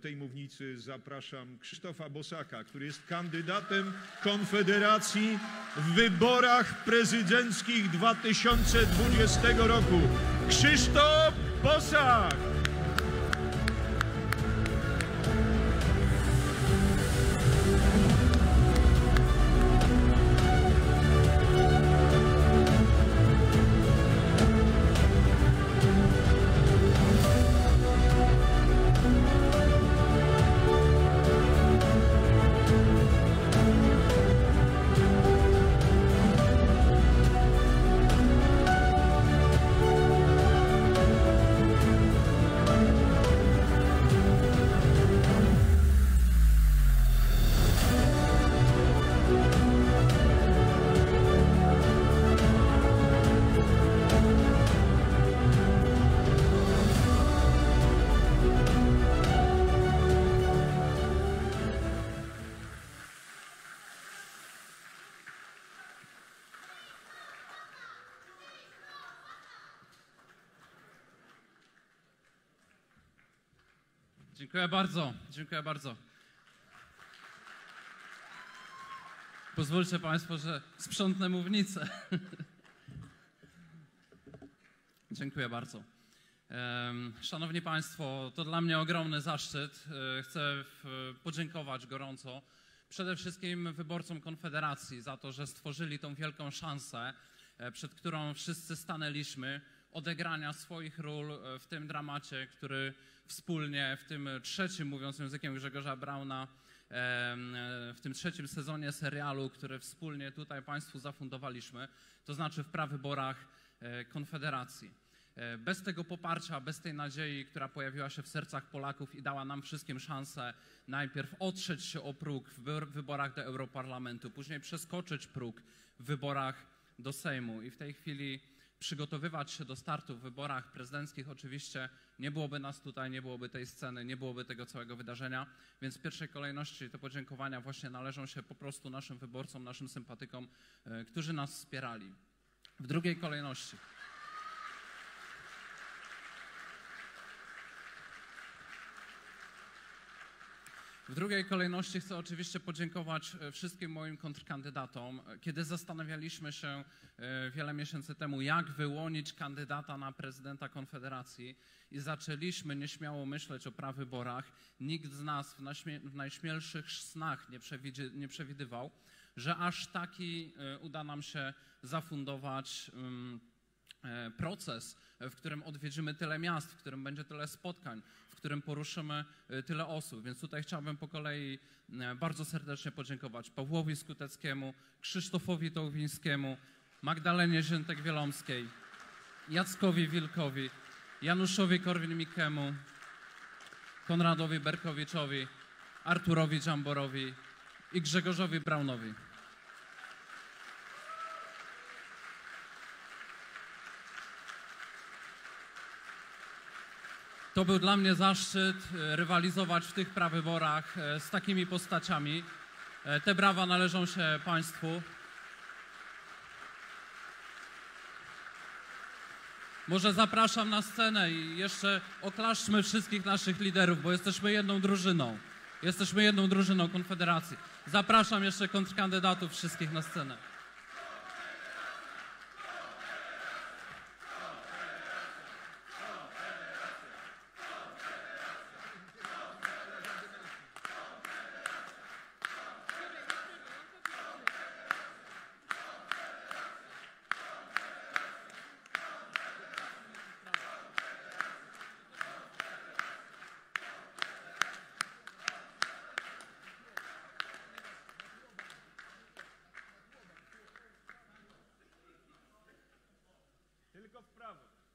tej mównicy zapraszam Krzysztofa Bosaka, który jest kandydatem Konfederacji w wyborach prezydenckich 2020 roku. Krzysztof Bosak! Dziękuję bardzo, dziękuję bardzo. Pozwólcie Państwo, że sprzątnę mównicę. Dziękuję bardzo. Szanowni Państwo, to dla mnie ogromny zaszczyt. Chcę podziękować gorąco przede wszystkim wyborcom Konfederacji za to, że stworzyli tą wielką szansę, przed którą wszyscy stanęliśmy, odegrania swoich ról w tym dramacie, który wspólnie w tym trzecim, mówiąc językiem Grzegorza Brauna, w tym trzecim sezonie serialu, który wspólnie tutaj Państwu zafundowaliśmy, to znaczy w prawyborach Konfederacji. Bez tego poparcia, bez tej nadziei, która pojawiła się w sercach Polaków i dała nam wszystkim szansę najpierw otrzeć się o próg w wyborach do Europarlamentu, później przeskoczyć próg w wyborach do Sejmu i w tej chwili przygotowywać się do startu w wyborach prezydenckich, oczywiście nie byłoby nas tutaj, nie byłoby tej sceny, nie byłoby tego całego wydarzenia, więc w pierwszej kolejności te podziękowania właśnie należą się po prostu naszym wyborcom, naszym sympatykom, którzy nas wspierali. W drugiej kolejności chcę oczywiście podziękować wszystkim moim kontrkandydatom. Kiedy zastanawialiśmy się wiele miesięcy temu, jak wyłonić kandydata na prezydenta Konfederacji i zaczęliśmy nieśmiało myśleć o prawyborach, nikt z nas w najśmielszych snach nie przewidywał, że aż taki uda nam się zafundować proces, w którym odwiedzimy tyle miast, w którym będzie tyle spotkań, w którym poruszymy tyle osób. Więc tutaj chciałbym po kolei bardzo serdecznie podziękować Pawłowi Skuteckiemu, Krzysztofowi Tołwińskiemu, Magdalenie Ziętek-Wielomskiej, Jackowi Wilkowi, Januszowi Korwin-Mikkemu, Konradowi Berkowiczowi, Arturowi Dziamborowi i Grzegorzowi Braunowi. To był dla mnie zaszczyt rywalizować w tych prawyborach z takimi postaciami. Te brawa należą się Państwu. Może zapraszam na scenę i jeszcze oklaszczmy wszystkich naszych liderów, bo jesteśmy jedną drużyną. Jesteśmy jedną drużyną Konfederacji. Zapraszam jeszcze kontrkandydatów wszystkich na scenę. Tylko w prawo.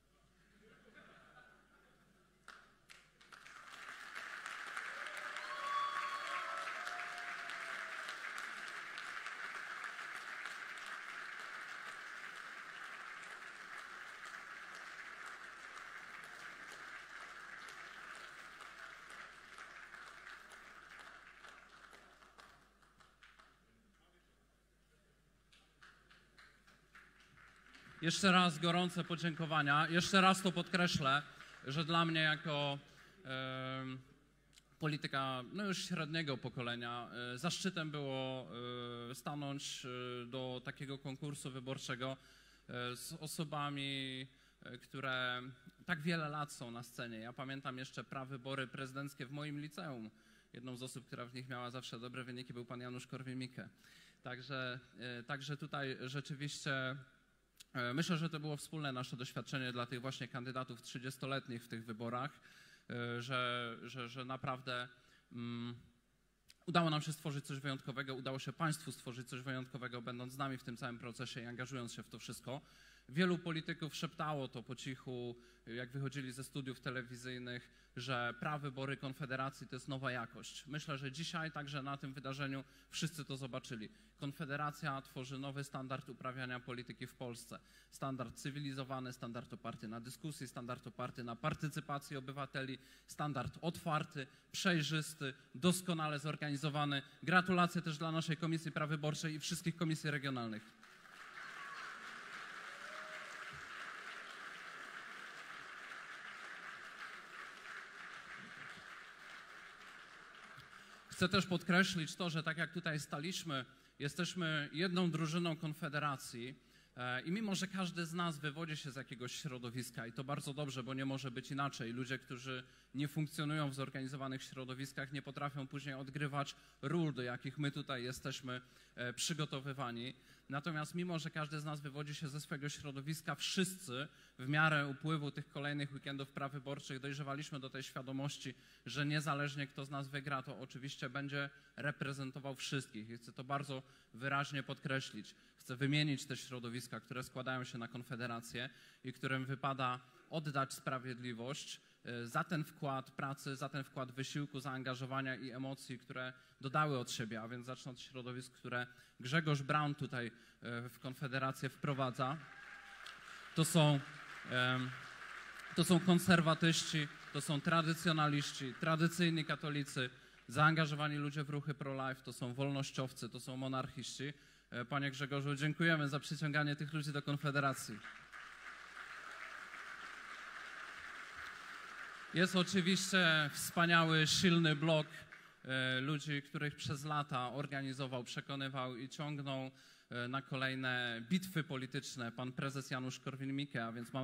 Jeszcze raz gorące podziękowania. Jeszcze raz to podkreślę, że dla mnie jako polityka no już średniego pokolenia. Zaszczytem było stanąć do takiego konkursu wyborczego z osobami, które tak wiele lat są na scenie. Ja pamiętam jeszcze prawybory prezydenckie w moim liceum. Jedną z osób, która w nich miała zawsze dobre wyniki, był pan Janusz Korwin-Mikke. Także tutaj rzeczywiście myślę, że to było wspólne nasze doświadczenie dla tych właśnie kandydatów 30-letnich w tych wyborach, że naprawdę udało nam się stworzyć coś wyjątkowego, udało się Państwu stworzyć coś wyjątkowego, będąc z nami w tym całym procesie i angażując się w to wszystko. Wielu polityków szeptało to po cichu, jak wychodzili ze studiów telewizyjnych, że prawybory Konfederacji to jest nowa jakość. Myślę, że dzisiaj także na tym wydarzeniu wszyscy to zobaczyli. Konfederacja tworzy nowy standard uprawiania polityki w Polsce. Standard cywilizowany, standard oparty na dyskusji, standard oparty na partycypacji obywateli, standard otwarty, przejrzysty, doskonale zorganizowany. Gratulacje też dla naszej Komisji Prawyborczej i wszystkich komisji regionalnych. Chcę też podkreślić to, że tak jak tutaj staliśmy, jesteśmy jedną drużyną Konfederacji i mimo, że każdy z nas wywodzi się z jakiegoś środowiska i to bardzo dobrze, bo nie może być inaczej. Ludzie, którzy nie funkcjonują w zorganizowanych środowiskach, nie potrafią później odgrywać ról, do jakich my tutaj jesteśmy przygotowywani. Natomiast mimo, że każdy z nas wywodzi się ze swojego środowiska, wszyscy w miarę upływu tych kolejnych weekendów prawyborczych dojrzewaliśmy do tej świadomości, że niezależnie kto z nas wygra, to oczywiście będzie reprezentował wszystkich. I chcę to bardzo wyraźnie podkreślić. Chcę wymienić te środowiska, które składają się na Konfederację i którym wypada oddać sprawiedliwość za ten wkład pracy, za ten wkład wysiłku, zaangażowania i emocji, które dodały od siebie, a więc zacznę od środowisk, które Grzegorz Braun tutaj w Konfederację wprowadza. To są konserwatyści, to są tradycjonaliści, tradycyjni katolicy, zaangażowani ludzie w ruchy pro-life, to są wolnościowcy, to są monarchiści. Panie Grzegorzu, dziękujemy za przyciąganie tych ludzi do Konfederacji. Jest oczywiście wspaniały, silny blok ludzi, których przez lata organizował, przekonywał i ciągnął na kolejne bitwy polityczne pan prezes Janusz Korwin-Mikke, a więc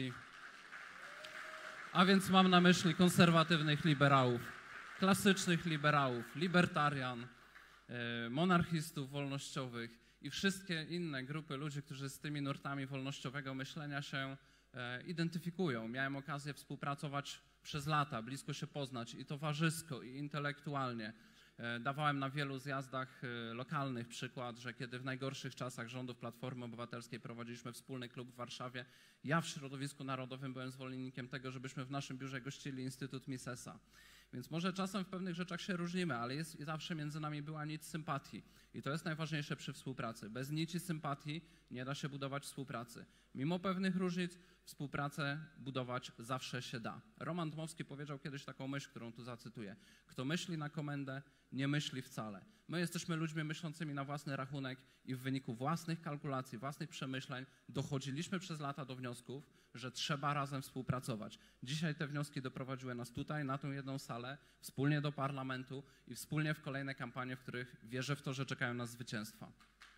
mam na myśli konserwatywnych liberałów, klasycznych liberałów, libertarian, monarchistów wolnościowych i wszystkie inne grupy ludzi, którzy z tymi nurtami wolnościowego myślenia się identyfikują. Miałem okazję współpracować przez lata, blisko się poznać i towarzysko, i intelektualnie. Dawałem na wielu zjazdach lokalnych przykład, że kiedy w najgorszych czasach rządów Platformy Obywatelskiej prowadziliśmy wspólny klub w Warszawie, ja w środowisku narodowym byłem zwolennikiem tego, żebyśmy w naszym biurze gościli Instytut Misesa. Więc może czasem w pewnych rzeczach się różnimy, ale jest zawsze między nami była nić sympatii. I to jest najważniejsze przy współpracy. Bez nici sympatii nie da się budować współpracy. Mimo pewnych różnic współpracę budować zawsze się da. Roman Dmowski powiedział kiedyś taką myśl, którą tu zacytuję. Kto myśli na komendę, nie myśli wcale. My jesteśmy ludźmi myślącymi na własny rachunek i w wyniku własnych kalkulacji, własnych przemyśleń dochodziliśmy przez lata do wniosków, że trzeba razem współpracować. Dzisiaj te wnioski doprowadziły nas tutaj, na tą jedną salę, wspólnie do parlamentu i wspólnie w kolejne kampanie, w których wierzę w to, że czekają nas zwycięstwa.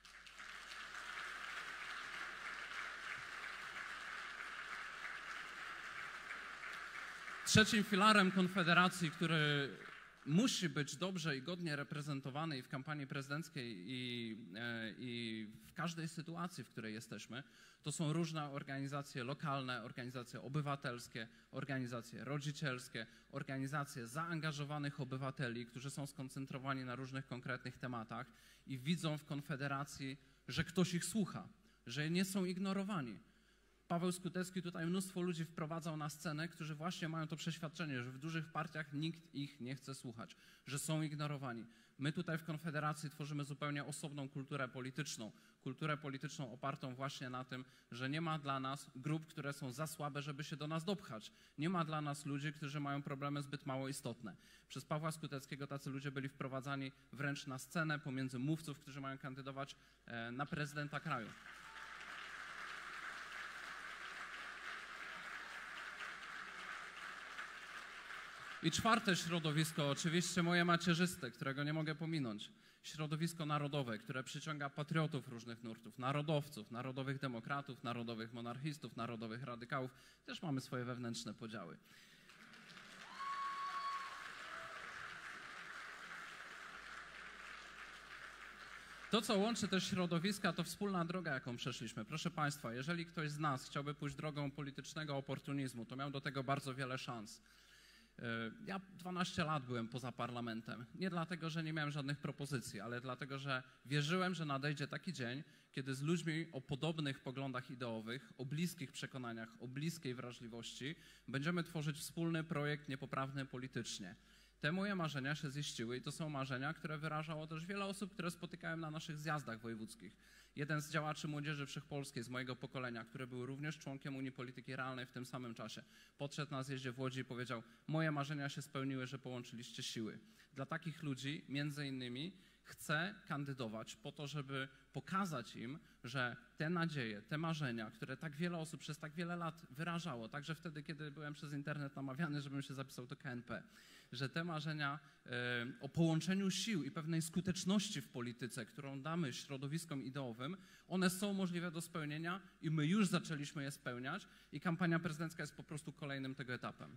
Trzecim filarem Konfederacji, który musi być dobrze i godnie reprezentowany i w kampanii prezydenckiej i w każdej sytuacji, w której jesteśmy, to są różne organizacje lokalne, organizacje obywatelskie, organizacje rodzicielskie, organizacje zaangażowanych obywateli, którzy są skoncentrowani na różnych konkretnych tematach i widzą w Konfederacji, że ktoś ich słucha, że nie są ignorowani. Paweł Skutecki tutaj mnóstwo ludzi wprowadzał na scenę, którzy właśnie mają to przeświadczenie, że w dużych partiach nikt ich nie chce słuchać, że są ignorowani. My tutaj w Konfederacji tworzymy zupełnie osobną kulturę polityczną opartą właśnie na tym, że nie ma dla nas grup, które są za słabe, żeby się do nas dopchać. Nie ma dla nas ludzi, którzy mają problemy zbyt mało istotne. Przez Pawła Skuteckiego tacy ludzie byli wprowadzani wręcz na scenę pomiędzy mówców, którzy mają kandydować na prezydenta kraju. I czwarte środowisko, oczywiście moje macierzyste, którego nie mogę pominąć. Środowisko narodowe, które przyciąga patriotów różnych nurtów, narodowców, narodowych demokratów, narodowych monarchistów, narodowych radykałów. Też mamy swoje wewnętrzne podziały. To, co łączy te środowiska, to wspólna droga, jaką przeszliśmy. Proszę Państwa, jeżeli ktoś z nas chciałby pójść drogą politycznego oportunizmu, to miał do tego bardzo wiele szans. Ja 12 lat byłem poza parlamentem. Nie dlatego, że nie miałem żadnych propozycji, ale dlatego, że wierzyłem, że nadejdzie taki dzień, kiedy z ludźmi o podobnych poglądach ideowych, o bliskich przekonaniach, o bliskiej wrażliwości będziemy tworzyć wspólny projekt niepoprawny politycznie. Te moje marzenia się ziściły i to są marzenia, które wyrażało też wiele osób, które spotykałem na naszych zjazdach wojewódzkich. Jeden z działaczy Młodzieży Wszechpolskiej z mojego pokolenia, który był również członkiem Unii Polityki Realnej w tym samym czasie, podszedł na zjeździe w Łodzi i powiedział: moje marzenia się spełniły, że połączyliście siły. Dla takich ludzi, między innymi, chcę kandydować po to, żeby pokazać im, że te nadzieje, te marzenia, które tak wiele osób przez tak wiele lat wyrażało, także wtedy, kiedy byłem przez internet namawiany, żebym się zapisał do KNP, że te marzenia o połączeniu sił i pewnej skuteczności w polityce, którą damy środowiskom ideowym, one są możliwe do spełnienia i my już zaczęliśmy je spełniać i kampania prezydencka jest po prostu kolejnym tego etapem.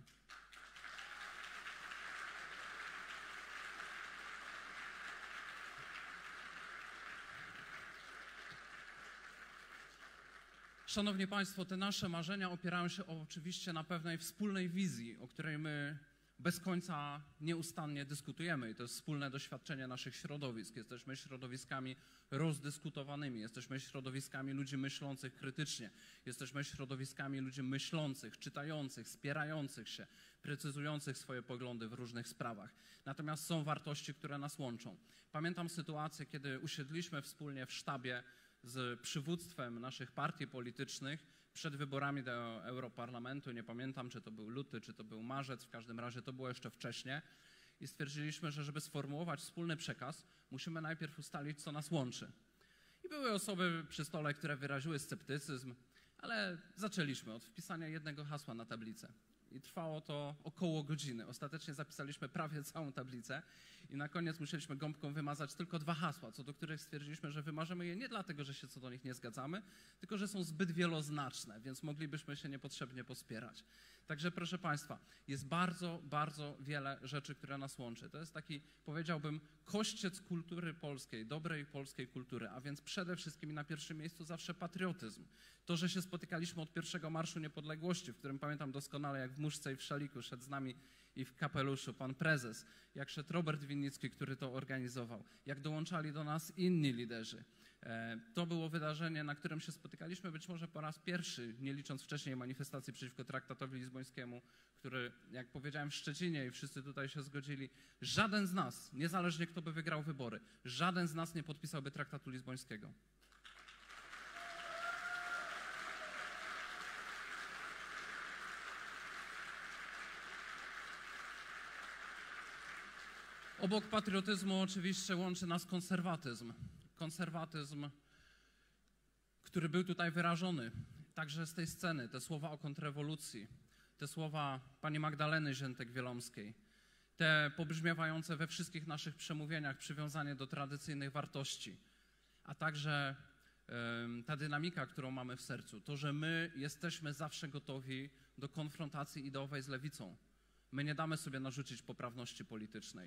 Szanowni Państwo, te nasze marzenia opierają się oczywiście na pewnej wspólnej wizji, o której my bez końca nieustannie dyskutujemy i to jest wspólne doświadczenie naszych środowisk. Jesteśmy środowiskami rozdyskutowanymi, jesteśmy środowiskami ludzi myślących krytycznie, jesteśmy środowiskami ludzi myślących, czytających, spierających się, precyzujących swoje poglądy w różnych sprawach. Natomiast są wartości, które nas łączą. Pamiętam sytuację, kiedy usiedliśmy wspólnie w sztabie z przywództwem naszych partii politycznych przed wyborami do Europarlamentu. Nie pamiętam, czy to był luty, czy to był marzec, w każdym razie to było jeszcze wcześnie. I stwierdziliśmy, że żeby sformułować wspólny przekaz, musimy najpierw ustalić, co nas łączy. I były osoby przy stole, które wyraziły sceptycyzm, ale zaczęliśmy od wpisania jednego hasła na tablicę. I trwało to około godziny. Ostatecznie zapisaliśmy prawie całą tablicę i na koniec musieliśmy gąbką wymazać tylko 2 hasła, co do których stwierdziliśmy, że wymarzymy je nie dlatego, że się co do nich nie zgadzamy, tylko że są zbyt wieloznaczne, więc moglibyśmy się niepotrzebnie pospierać. Także proszę Państwa, jest bardzo, bardzo wiele rzeczy, które nas łączy. To jest taki, powiedziałbym, kościec kultury polskiej, dobrej polskiej kultury, a więc przede wszystkim i na pierwszym miejscu zawsze patriotyzm. To, że się spotykaliśmy od pierwszego Marszu Niepodległości, w którym pamiętam doskonale, jak w muszce i w szaliku szedł z nami i w kapeluszu pan prezes, jak szedł Robert Winnicki, który to organizował, jak dołączali do nas inni liderzy. To było wydarzenie, na którym się spotykaliśmy być może po raz pierwszy, nie licząc wcześniej manifestacji przeciwko traktatowi lizbońskiemu, który, jak powiedziałem, w Szczecinie i wszyscy tutaj się zgodzili, żaden z nas, niezależnie kto by wygrał wybory, żaden z nas nie podpisałby traktatu lizbońskiego. Obok patriotyzmu oczywiście łączy nas konserwatyzm. Konserwatyzm, który był tutaj wyrażony, także z tej sceny, te słowa o kontrrewolucji, te słowa pani Magdaleny Ziętek-Wielomskiej, te pobrzmiewające we wszystkich naszych przemówieniach przywiązanie do tradycyjnych wartości, a także ta dynamika, którą mamy w sercu, to, że my jesteśmy zawsze gotowi do konfrontacji ideowej z lewicą. My nie damy sobie narzucić poprawności politycznej.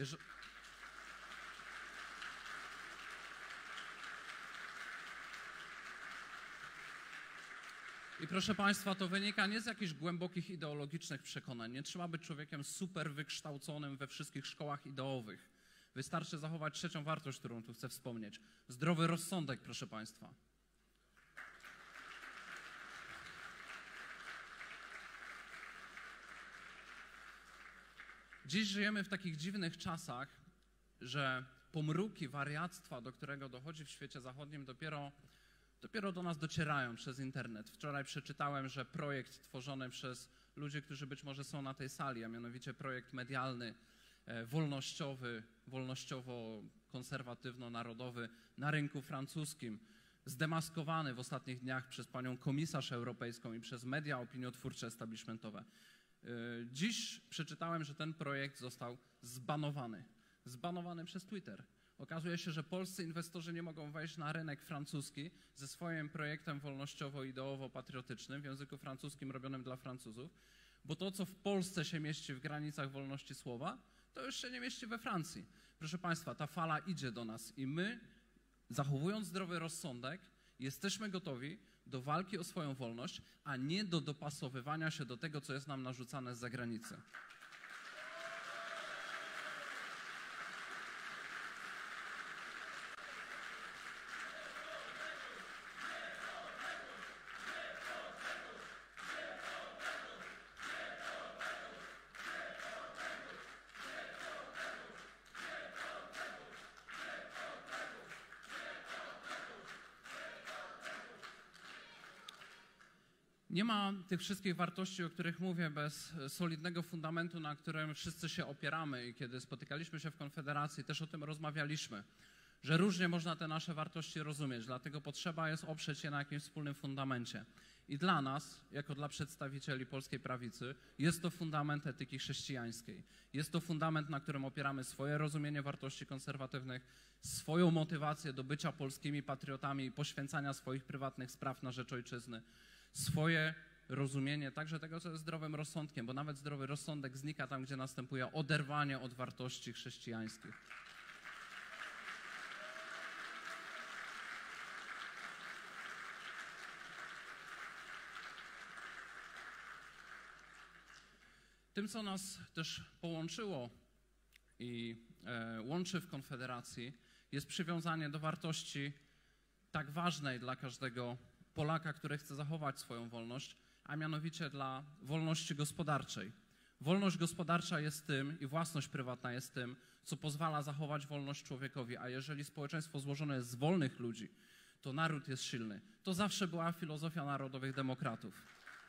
I proszę Państwa, to wynika nie z jakichś głębokich ideologicznych przekonań. Nie trzeba być człowiekiem super wykształconym we wszystkich szkołach ideowych. Wystarczy zachować trzecią wartość, którą tu chcę wspomnieć. Zdrowy rozsądek, proszę Państwa. Dziś żyjemy w takich dziwnych czasach, że pomruki wariactwa, do którego dochodzi w świecie zachodnim, dopiero do nas docierają przez internet. Wczoraj przeczytałem, że projekt tworzony przez ludzi, którzy być może są na tej sali, a mianowicie projekt medialny, wolnościowy, wolnościowo-konserwatywno-narodowy na rynku francuskim, zdemaskowany w ostatnich dniach przez panią komisarz europejską i przez media opiniotwórcze establishmentowe, Dziś przeczytałem, że ten projekt został zbanowany. Zbanowany przez Twitter. Okazuje się, że polscy inwestorzy nie mogą wejść na rynek francuski ze swoim projektem wolnościowo-ideowo-patriotycznym w języku francuskim robionym dla Francuzów, bo to, co w Polsce się mieści w granicach wolności słowa, to już się nie mieści we Francji. Proszę Państwa, ta fala idzie do nas i my, zachowując zdrowy rozsądek, jesteśmy gotowi do walki o swoją wolność, a nie do dopasowywania się do tego, co jest nam narzucane z zagranicy. Nie ma tych wszystkich wartości, o których mówię, bez solidnego fundamentu, na którym wszyscy się opieramy. I kiedy spotykaliśmy się w Konfederacji, też o tym rozmawialiśmy, że różnie można te nasze wartości rozumieć, dlatego potrzeba jest oprzeć je na jakimś wspólnym fundamencie. I dla nas, jako dla przedstawicieli polskiej prawicy, jest to fundament etyki chrześcijańskiej. Jest to fundament, na którym opieramy swoje rozumienie wartości konserwatywnych, swoją motywację do bycia polskimi patriotami i poświęcania swoich prywatnych spraw na rzecz ojczyzny. Swoje rozumienie także tego, co jest zdrowym rozsądkiem, bo nawet zdrowy rozsądek znika tam, gdzie następuje oderwanie od wartości chrześcijańskich. Tym, co nas też połączyło i łączy w Konfederacji, jest przywiązanie do wartości tak ważnej dla każdego Polaka, który chce zachować swoją wolność, a mianowicie dla wolności gospodarczej. Wolność gospodarcza jest tym i własność prywatna jest tym, co pozwala zachować wolność człowiekowi, a jeżeli społeczeństwo złożone jest z wolnych ludzi, to naród jest silny. To zawsze była filozofia narodowych demokratów.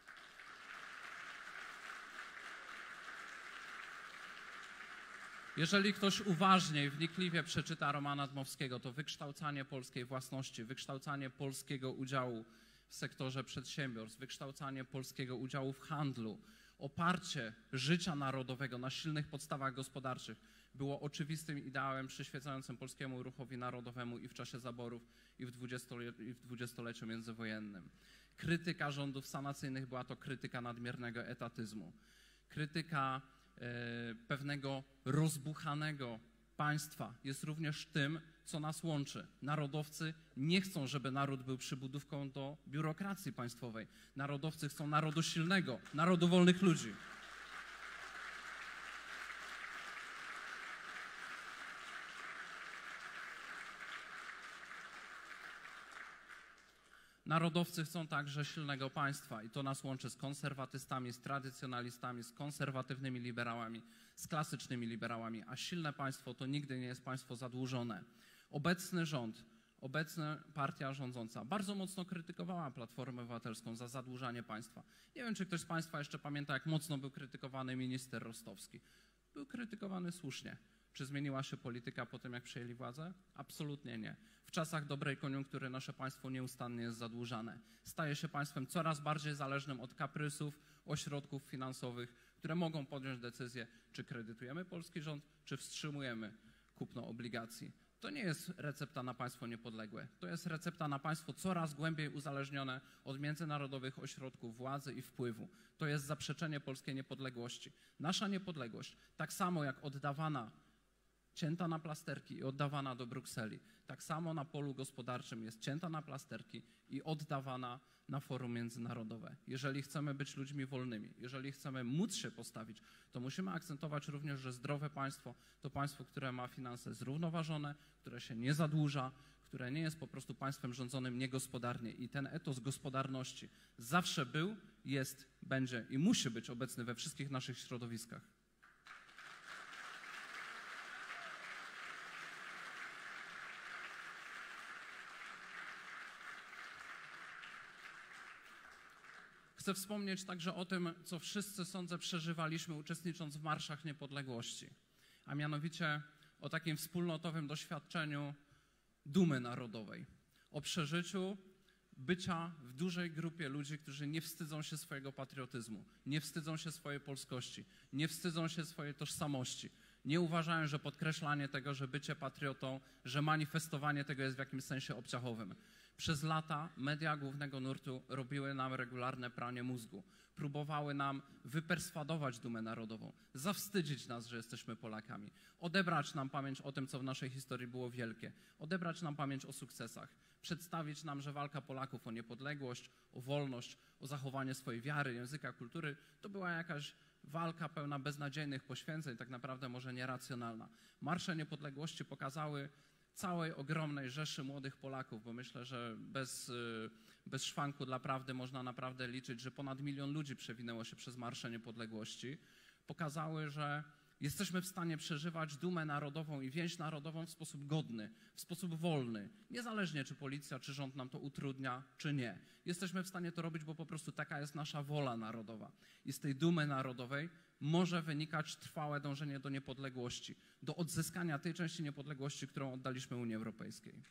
Jeżeli ktoś uważnie i wnikliwie przeczyta Romana Dmowskiego, to wykształcanie polskiej własności, wykształcanie polskiego udziału w sektorze przedsiębiorstw, wykształcanie polskiego udziału w handlu, oparcie życia narodowego na silnych podstawach gospodarczych było oczywistym ideałem przyświecającym polskiemu ruchowi narodowemu i w czasie zaborów, i w dwudziestoleciu międzywojennym. Krytyka rządów sanacyjnych była to krytyka nadmiernego etatyzmu, krytyka pewnego rozbuchanego państwa jest również tym, co nas łączy. Narodowcy nie chcą, żeby naród był przybudówką do biurokracji państwowej. Narodowcy chcą narodu silnego, narodu wolnych ludzi. Narodowcy chcą także silnego państwa i to nas łączy z konserwatystami, z tradycjonalistami, z konserwatywnymi liberałami, z klasycznymi liberałami, a silne państwo to nigdy nie jest państwo zadłużone. Obecny rząd, obecna partia rządząca bardzo mocno krytykowała Platformę Obywatelską za zadłużanie państwa. Nie wiem, czy ktoś z Państwa jeszcze pamięta, jak mocno był krytykowany minister Rostowski. Był krytykowany słusznie. Czy zmieniła się polityka po tym, jak przejęli władzę? Absolutnie nie. W czasach dobrej koniunktury nasze państwo nieustannie jest zadłużane. Staje się państwem coraz bardziej zależnym od kaprysów, ośrodków finansowych, które mogą podjąć decyzję, czy kredytujemy polski rząd, czy wstrzymujemy kupno obligacji. To nie jest recepta na państwo niepodległe. To jest recepta na państwo coraz głębiej uzależnione od międzynarodowych ośrodków władzy i wpływu. To jest zaprzeczenie polskiej niepodległości. Nasza niepodległość, tak samo jak oddawana, cięta na plasterki i oddawana do Brukseli, tak samo na polu gospodarczym jest cięta na plasterki i oddawana na forum międzynarodowe. Jeżeli chcemy być ludźmi wolnymi, jeżeli chcemy móc się postawić, to musimy akcentować również, że zdrowe państwo to państwo, które ma finanse zrównoważone, które się nie zadłuża, które nie jest po prostu państwem rządzonym niegospodarnie. I ten etos gospodarności zawsze był, jest, będzie i musi być obecny we wszystkich naszych środowiskach. Chcę wspomnieć także o tym, co wszyscy, sądzę, przeżywaliśmy, uczestnicząc w marszach niepodległości, a mianowicie o takim wspólnotowym doświadczeniu dumy narodowej, o przeżyciu bycia w dużej grupie ludzi, którzy nie wstydzą się swojego patriotyzmu, nie wstydzą się swojej polskości, nie wstydzą się swojej tożsamości. Nie uważają, że podkreślanie tego, że bycie patriotą, że manifestowanie tego jest w jakimś sensie obciachowym. Przez lata media głównego nurtu robiły nam regularne pranie mózgu. Próbowały nam wyperswadować dumę narodową, zawstydzić nas, że jesteśmy Polakami, odebrać nam pamięć o tym, co w naszej historii było wielkie, odebrać nam pamięć o sukcesach, przedstawić nam, że walka Polaków o niepodległość, o wolność, o zachowanie swojej wiary, języka, kultury to była jakaś walka pełna beznadziejnych poświęceń, tak naprawdę może nieracjonalna. Marsze Niepodległości pokazały całej ogromnej rzeszy młodych Polaków, bo myślę, że bez szwanku dla prawdy można naprawdę liczyć, że ponad 1 milion ludzi przewinęło się przez Marsze Niepodległości, pokazały, że jesteśmy w stanie przeżywać dumę narodową i więź narodową w sposób godny, w sposób wolny, niezależnie czy policja, czy rząd nam to utrudnia, czy nie. Jesteśmy w stanie to robić, bo po prostu taka jest nasza wola narodowa. I z tej dumy narodowej może wynikać trwałe dążenie do niepodległości, do odzyskania tej części niepodległości, którą oddaliśmy Unii Europejskiej.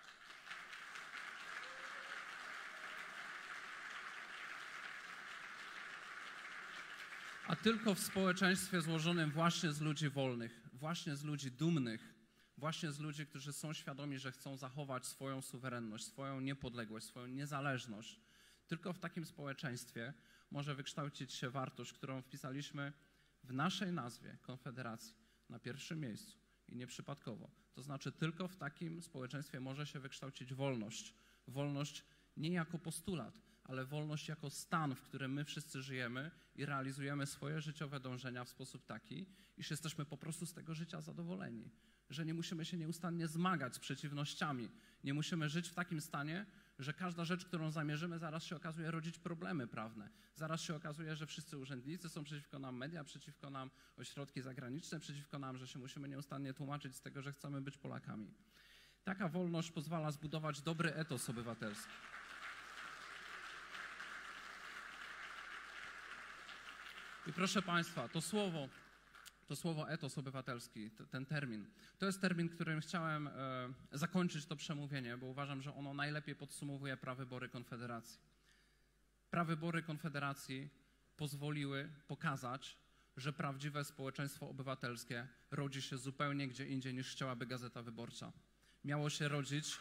A tylko w społeczeństwie złożonym właśnie z ludzi wolnych, właśnie z ludzi dumnych, właśnie z ludzi, którzy są świadomi, że chcą zachować swoją suwerenność, swoją niepodległość, swoją niezależność, tylko w takim społeczeństwie może wykształcić się wartość, którą wpisaliśmy w naszej nazwie Konfederacji na pierwszym miejscu i nieprzypadkowo. To znaczy tylko w takim społeczeństwie może się wykształcić wolność. Wolność nie jako postulat, ale wolność jako stan, w którym my wszyscy żyjemy i realizujemy swoje życiowe dążenia w sposób taki, iż jesteśmy po prostu z tego życia zadowoleni. Że nie musimy się nieustannie zmagać z przeciwnościami. Nie musimy żyć w takim stanie, że każda rzecz, którą zamierzymy, zaraz się okazuje rodzić problemy prawne. Zaraz się okazuje, że wszyscy urzędnicy są przeciwko nam, media przeciwko nam, ośrodki zagraniczne przeciwko nam, że się musimy nieustannie tłumaczyć z tego, że chcemy być Polakami. Taka wolność pozwala zbudować dobry etos obywatelski. I proszę Państwa, to słowo etos obywatelski, ten termin, to jest termin, którym chciałem zakończyć to przemówienie, bo uważam, że ono najlepiej podsumowuje prawybory Konfederacji. Prawybory Konfederacji pozwoliły pokazać, że prawdziwe społeczeństwo obywatelskie rodzi się zupełnie gdzie indziej niż chciałaby Gazeta Wyborcza. Miało się rodzić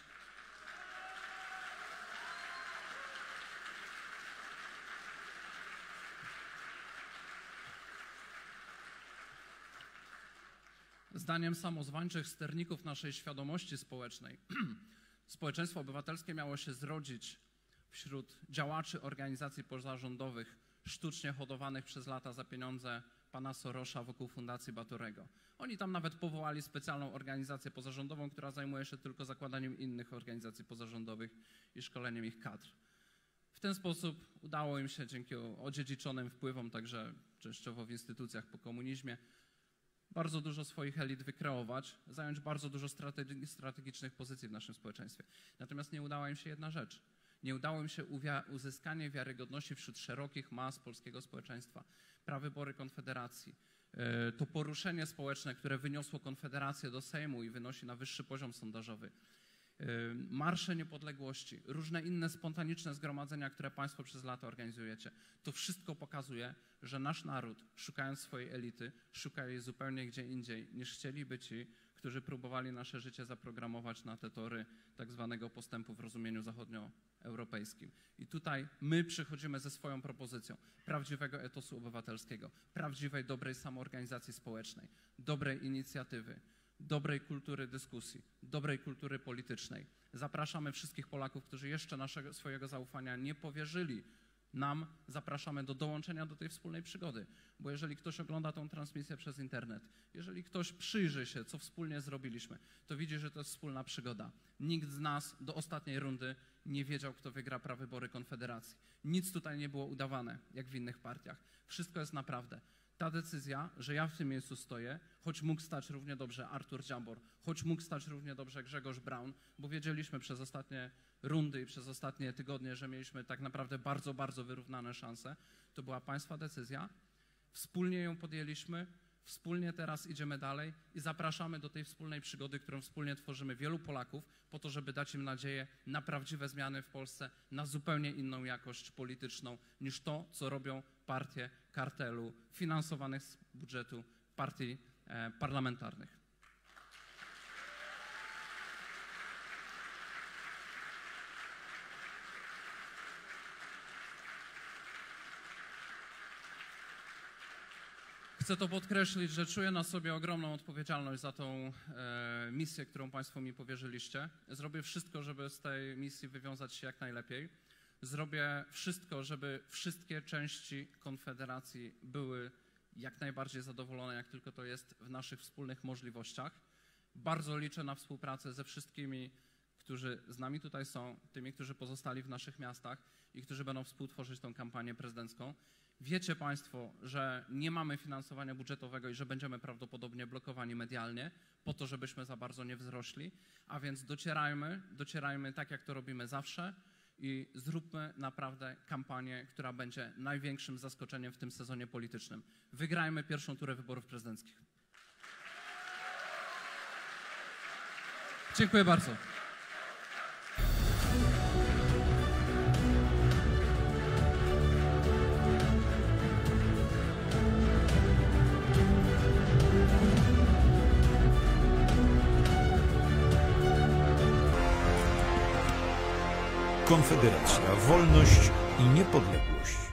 zdaniem samozwańczych sterników naszej świadomości społecznej. Społeczeństwo obywatelskie miało się zrodzić wśród działaczy organizacji pozarządowych sztucznie hodowanych przez lata za pieniądze pana Sorosa wokół Fundacji Batorego. Oni tam nawet powołali specjalną organizację pozarządową, która zajmuje się tylko zakładaniem innych organizacji pozarządowych i szkoleniem ich kadr. W ten sposób udało im się dzięki odziedziczonym wpływom, także częściowo w instytucjach po komunizmie, bardzo dużo swoich elit wykreować, zająć bardzo dużo strategicznych pozycji w naszym społeczeństwie. Natomiast nie udała im się jedna rzecz. Nie udało im się uzyskanie wiarygodności wśród szerokich mas polskiego społeczeństwa. Prawybory Konfederacji, to poruszenie społeczne, które wyniosło Konfederację do Sejmu i wynosi na wyższy poziom sondażowy, Marsze Niepodległości, różne inne spontaniczne zgromadzenia, które Państwo przez lata organizujecie. To wszystko pokazuje, że nasz naród, szukając swojej elity, szuka jej zupełnie gdzie indziej, niż chcieliby ci, którzy próbowali nasze życie zaprogramować na te tory tak zwanego postępu w rozumieniu zachodnioeuropejskim. I tutaj my przychodzimy ze swoją propozycją prawdziwego etosu obywatelskiego, prawdziwej, dobrej samoorganizacji społecznej, dobrej inicjatywy, dobrej kultury dyskusji, dobrej kultury politycznej. Zapraszamy wszystkich Polaków, którzy jeszcze swojego zaufania nie powierzyli nam, zapraszamy do dołączenia do tej wspólnej przygody. Bo jeżeli ktoś ogląda tą transmisję przez internet, jeżeli ktoś przyjrzy się, co wspólnie zrobiliśmy, to widzi, że to jest wspólna przygoda. Nikt z nas do ostatniej rundy nie wiedział, kto wygra prawybory Konfederacji. Nic tutaj nie było udawane, jak w innych partiach. Wszystko jest naprawdę. Ta decyzja, że ja w tym miejscu stoję, choć mógł stać równie dobrze Artur Dziambor, choć mógł stać równie dobrze Grzegorz Braun, bo wiedzieliśmy przez ostatnie rundy i przez ostatnie tygodnie, że mieliśmy tak naprawdę bardzo, bardzo wyrównane szanse, to była Państwa decyzja. Wspólnie ją podjęliśmy, Wspólnie teraz idziemy dalej i zapraszamy do tej wspólnej przygody, którą wspólnie tworzymy wielu Polaków, po to, żeby dać im nadzieję na prawdziwe zmiany w Polsce, na zupełnie inną jakość polityczną niż to, co robią partie kartelu finansowanych z budżetu partii parlamentarnych. Chcę to podkreślić, że czuję na sobie ogromną odpowiedzialność za tą misję, którą Państwo mi powierzyliście. Zrobię wszystko, żeby z tej misji wywiązać się jak najlepiej. Zrobię wszystko, żeby wszystkie części Konfederacji były jak najbardziej zadowolone, jak tylko to jest w naszych wspólnych możliwościach. Bardzo liczę na współpracę ze wszystkimi, którzy z nami tutaj są, tymi, którzy pozostali w naszych miastach i którzy będą współtworzyć tą kampanię prezydencką. Wiecie Państwo, że nie mamy finansowania budżetowego i że będziemy prawdopodobnie blokowani medialnie po to, żebyśmy za bardzo nie wzrośli, a więc docierajmy tak, jak to robimy zawsze i zróbmy naprawdę kampanię, która będzie największym zaskoczeniem w tym sezonie politycznym. Wygrajmy pierwszą turę wyborów prezydenckich. Dziękuję bardzo. Konfederacja, wolność i niepodległość.